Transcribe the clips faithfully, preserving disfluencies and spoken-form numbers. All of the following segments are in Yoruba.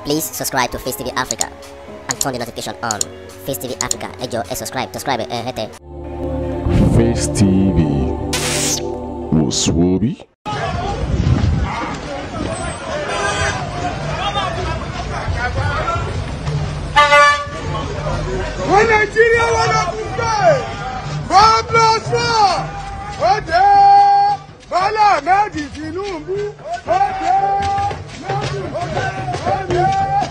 Please subscribe to Face T V Africa and turn the notification on. Face T V Africa, ẹ jọ̀ọ́, ẹ subscribe, subscribe, eh, hete. Face T V was Swoby. When Nigeria wanna play, God bless her. Okay, Bola Ahmed Tinubu. Okay, okay,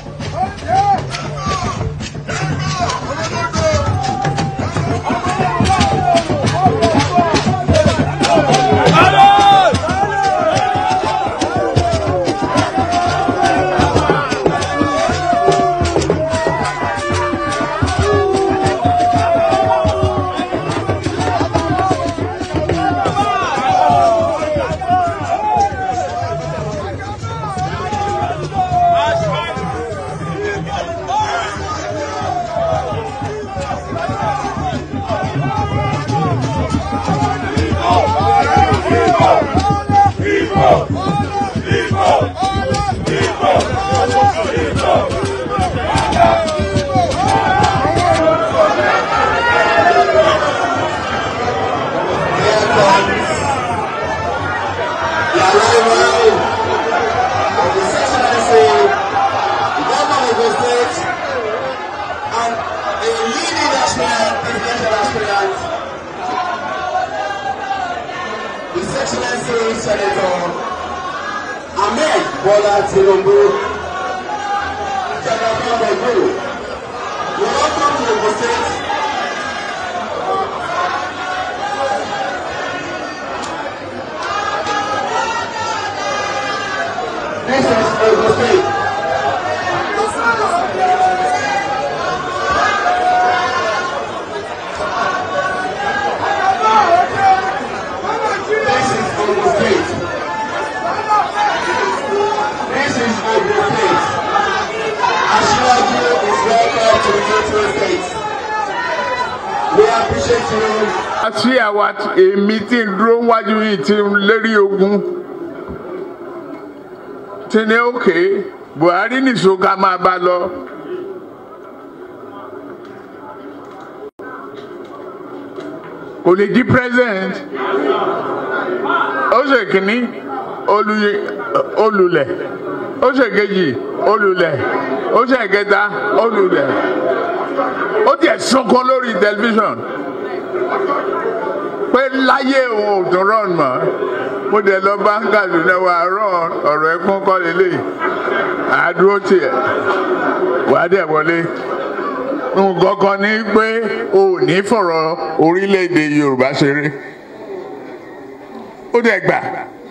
His Excellency Senator Ahmed Bola Tinubu, Senator Ogun, welcome to Ogun State. This is Ogun State. Àti àwa èmi tí ń dúró wájú yìí tí ń lérí ogun tí ní òkè Buhari nìṣó ká máa bá lọ. Kò lè di president. Ó ṣe kìíní olùlẹ̀, ó ṣe kejì olùlẹ̀, ó ṣe kẹta olùlẹ̀. Ó tiẹ̀ sunkún lórí tẹlifíṣàn pé láyé òun ò tún rán mọ́. Mo dẹ̀ lọ bá ń Kaduna wà rán ọ̀rọ̀ ẹkún kọ́ lélẹ̀ àdúró tiẹ̀ wà dẹ̀ wọlé. Nǹkan kan ní pé o ò ní fọ̀rọ̀ orílẹ̀-èdè Yorùbá ṣeré. Ó dẹ̀ gbà.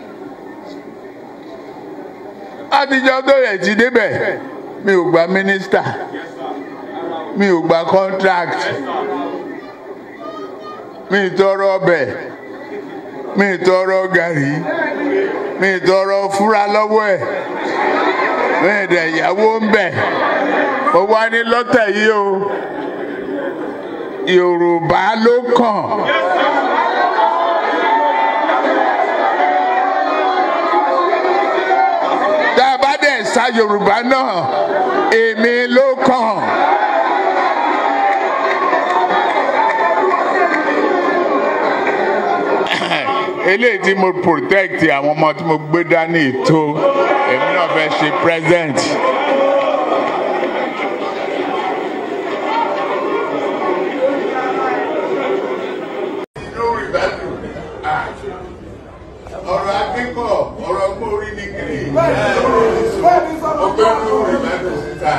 Àtijọ́ tó yẹ ti débẹ̀ mi ò gba mínísítà, mi ò gba contract, mi tọrọ ọbẹ̀, mi tọrọ gàrí, mi tọrọ fúra lọ́wọ́ ẹ̀, mi dẹ̀ ìyàwó ń bẹ̀. Mo wá ní lọ́tẹ̀ yìí o, Yorùbá ló kàn. Tá a bá dẹ̀ sa Yorùbá náà, èmi ló kàn. Eléyìí tí mo protect àwọn ọmọ tí mo gbé dání tó èmi náà fẹ́ ṣe present. Ọ̀rọ̀ akẹ́kọ̀ọ́ ọ̀rọ̀ mórí ní kiri ọgbẹ́ tó rí mẹ́tò síta.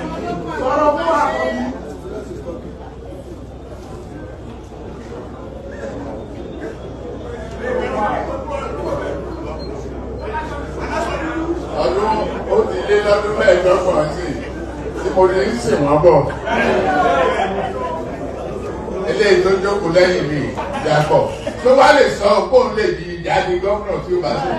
Ọdún ó ti lé lọ́dún mẹ́ẹ̀ẹ́dọ́gbọ̀n sí tí mo lè ń sìn wọ́n bọ̀. Eléyìí tó jókòó lẹ́yìn mi Jacob tó wá lè sọ pé òun lè di ìjáde gómìnà tí ó bá tó.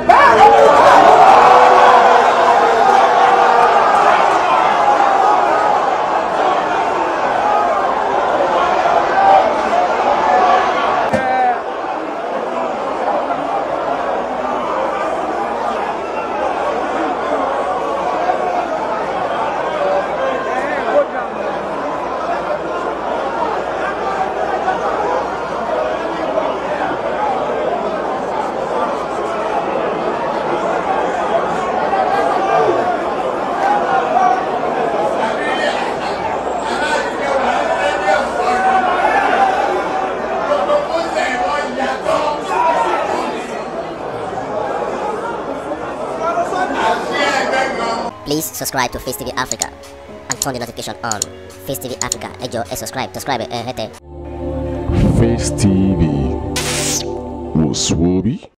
Please subscribe to Face T V Africa and turn the notification on. Face T V Africa, ẹ jọ̀ọ́ ẹ subscribe, subscribe ẹ hẹ́tẹ̀. Face T V was Swoby.